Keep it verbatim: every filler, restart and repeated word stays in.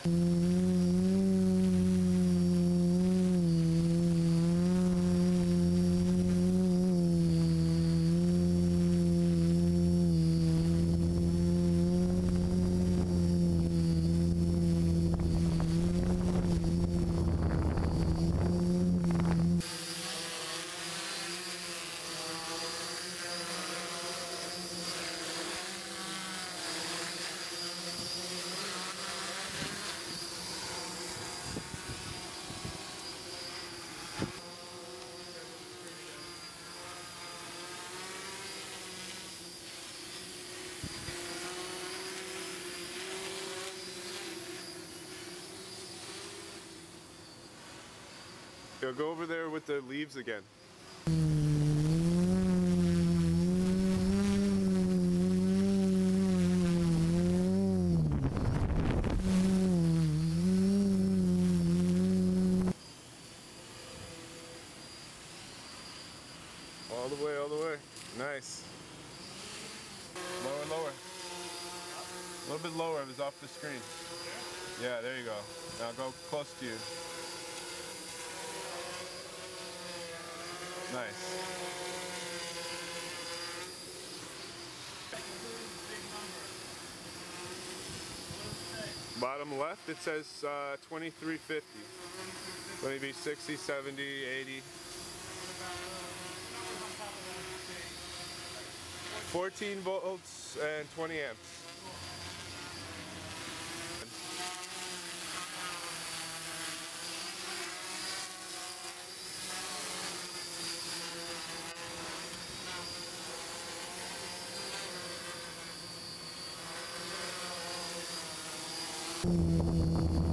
Yo, go over there with the leaves again. All the way, all the way. Nice. Lower, lower. A little bit lower, it was off the screen. Yeah, there you go. Now go close to you. Nice. Bottom left, it says uh, twenty-three fifty. Maybe sixty, seventy, eighty. fourteen volts and twenty amps. Thank you.